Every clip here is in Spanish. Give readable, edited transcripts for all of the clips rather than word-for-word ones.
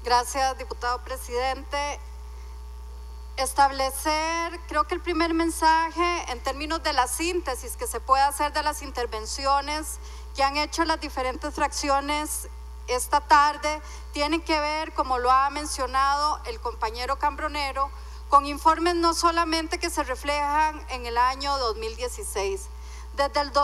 Gracias, diputado presidente. Establecer, creo que el primer mensaje en términos de la síntesis que se puede hacer de las intervenciones que han hecho las diferentes fracciones esta tarde, tiene que ver, como lo ha mencionado el compañero Cambronero, con informes no solamente que se reflejan en el año 2016. Desde el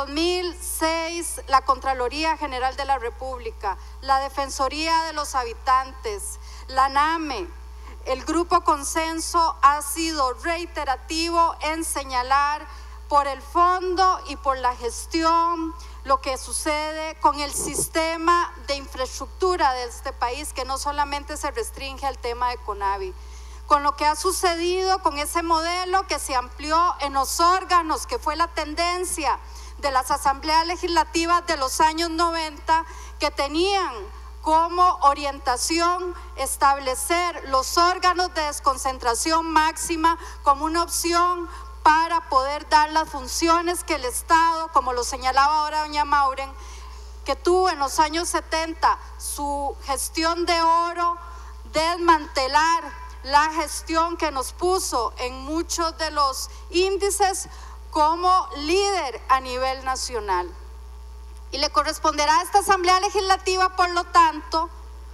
2006, la Contraloría General de la República, la Defensoría de los Habitantes, la NAME, el Grupo Consenso ha sido reiterativo en señalar por el fondo y por la gestión lo que sucede con el sistema de infraestructura de este país, que no solamente se restringe al tema de CONAVI, con lo que ha sucedido con ese modelo que se amplió en los órganos, que fue la tendencia de las asambleas legislativas de los años 90, que tenían como orientación establecer los órganos de desconcentración máxima como una opción para poder dar las funciones que el Estado, como lo señalaba ahora doña Mauren, que tuvo en los años 70 su gestión de oro, desmantelar la gestión que nos puso en muchos de los índices como líder a nivel nacional. Y le corresponderá a esta Asamblea Legislativa, por lo tanto,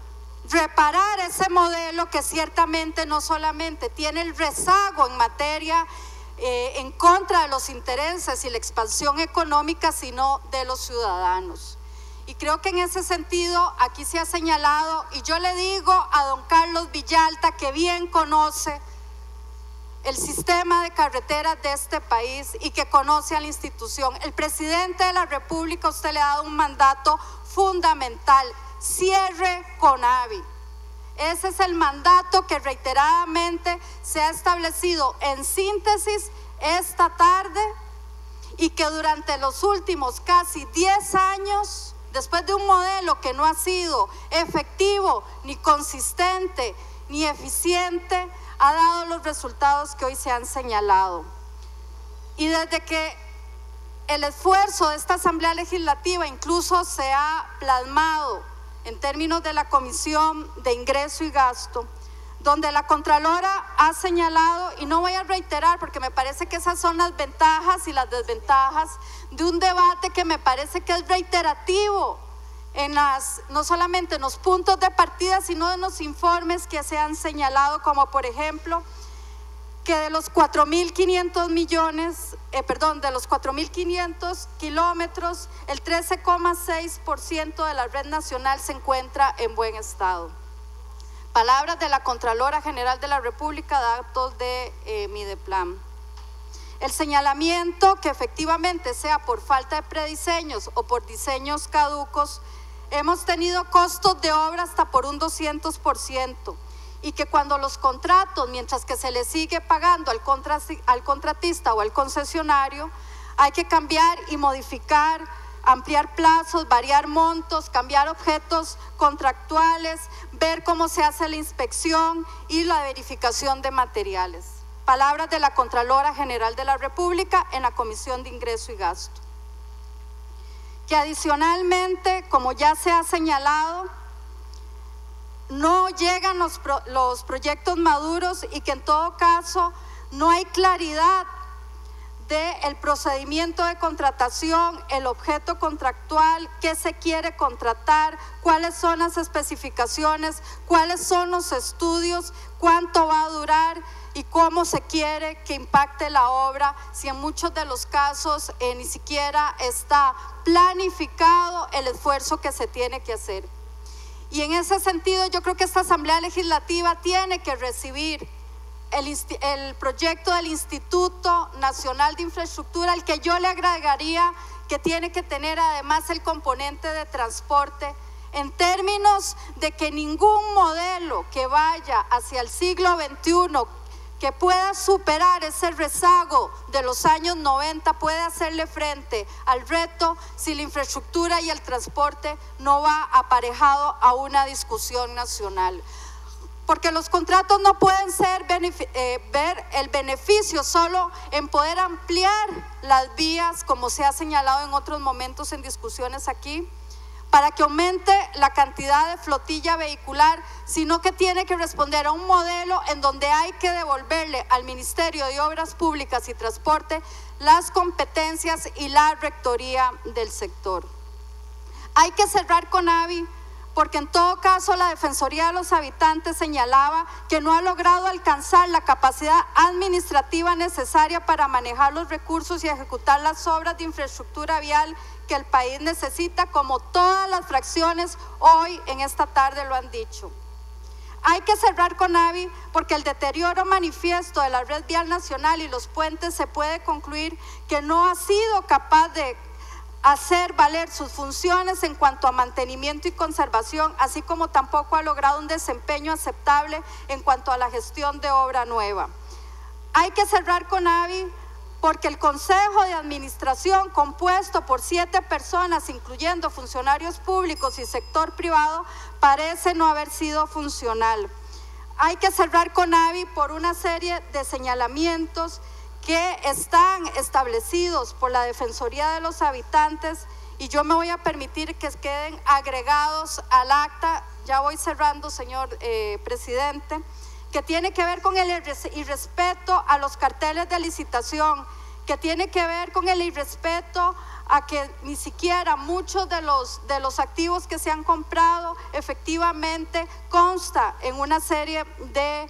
reparar ese modelo que ciertamente no solamente tiene el rezago en materia en contra de los intereses y la expansión económica, sino de los ciudadanos. Y creo que en ese sentido aquí se ha señalado, y yo le digo a don Carlos Villalta, que bien conoce el sistema de carreteras de este país y que conoce a la institución, el presidente de la República, usted le ha dado un mandato fundamental: cierre CONAVI. Ese es el mandato que reiteradamente se ha establecido en síntesis esta tarde, y que durante los últimos casi 10 años, después de un modelo que no ha sido efectivo, ni consistente, ni eficiente, ha dado los resultados que hoy se han señalado. Y desde que el esfuerzo de esta Asamblea Legislativa incluso se ha plasmado en términos de la Comisión de Ingreso y Gasto, donde la Contralora ha señalado, y no voy a reiterar porque me parece que esas son las ventajas y las desventajas de un debate que me parece que es reiterativo en no solamente en los puntos de partida, sino en los informes que se han señalado, como por ejemplo que de los 4.500 millones, de los 4.500 kilómetros, el 13,6% de la red nacional se encuentra en buen estado. Palabras de la Contralora General de la República, datos de Mideplan. El señalamiento que efectivamente sea por falta de prediseños o por diseños caducos, hemos tenido costos de obra hasta por un 200%, y que cuando los contratos, mientras que se le sigue pagando al contratista o al concesionario, hay que cambiar y modificar, ampliar plazos, variar montos, cambiar objetos contractuales, ver cómo se hace la inspección y la verificación de materiales. Palabras de la Contralora General de la República en la Comisión de Ingreso y Gasto. Que adicionalmente, como ya se ha señalado, no llegan los proyectos maduros, y que en todo caso no hay claridad del procedimiento de contratación, el objeto contractual, qué se quiere contratar, cuáles son las especificaciones, cuáles son los estudios, cuánto va a durar y cómo se quiere que impacte la obra, si en muchos de los casos ni siquiera está planificado el esfuerzo que se tiene que hacer. Y en ese sentido yo creo que esta Asamblea Legislativa tiene que recibir el proyecto del Instituto Nacional de Infraestructura, al que yo le agregaría que tiene que tener además el componente de transporte, en términos de que ningún modelo que vaya hacia el siglo XXI, que pueda superar ese rezago de los años 90, puede hacerle frente al reto si la infraestructura y el transporte no va aparejado a una discusión nacional. Porque los contratos no pueden ser ver el beneficio solo en poder ampliar las vías, como se ha señalado en otros momentos en discusiones aquí, para que aumente la cantidad de flotilla vehicular, sino que tiene que responder a un modelo en donde hay que devolverle al Ministerio de Obras Públicas y Transporte las competencias y la rectoría del sector. Hay que cerrar Conavi porque en todo caso la Defensoría de los Habitantes señalaba que no ha logrado alcanzar la capacidad administrativa necesaria para manejar los recursos y ejecutar las obras de infraestructura vial que el país necesita, como todas las fracciones hoy en esta tarde lo han dicho. Hay que cerrar Conavi porque el deterioro manifiesto de la red vial nacional y los puentes se puede concluir que no ha sido capaz de hacer valer sus funciones en cuanto a mantenimiento y conservación, así como tampoco ha logrado un desempeño aceptable en cuanto a la gestión de obra nueva. Hay que cerrar Conavi porque el Consejo de Administración, compuesto por 7 personas, incluyendo funcionarios públicos y sector privado, parece no haber sido funcional. Hay que cerrar Conavi por una serie de señalamientos que están establecidos por la Defensoría de los Habitantes, y yo me voy a permitir que queden agregados al acta, ya voy cerrando, señor presidente, que tiene que ver con el irrespeto a los carteles de licitación, que tiene que ver con el irrespeto a que ni siquiera muchos de los activos que se han comprado efectivamente consta en una serie de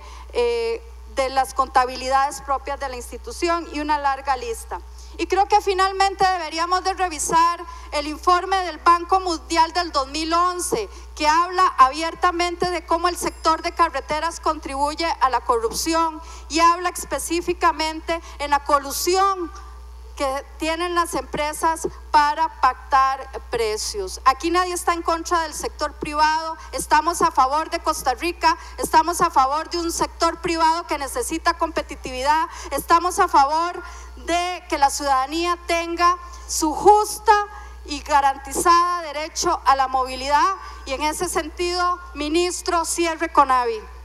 las contabilidades propias de la institución y una larga lista. Y creo que finalmente deberíamos de revisar el informe del Banco Mundial del 2011, que habla abiertamente de cómo el sector de carreteras contribuye a la corrupción y habla específicamente en la colusión que tienen las empresas para pactar precios. Aquí nadie está en contra del sector privado, estamos a favor de Costa Rica, estamos a favor de un sector privado que necesita competitividad, estamos a favor de que la ciudadanía tenga su justa y garantizada derecho a la movilidad, y en ese sentido, ministro, cierre Conavi.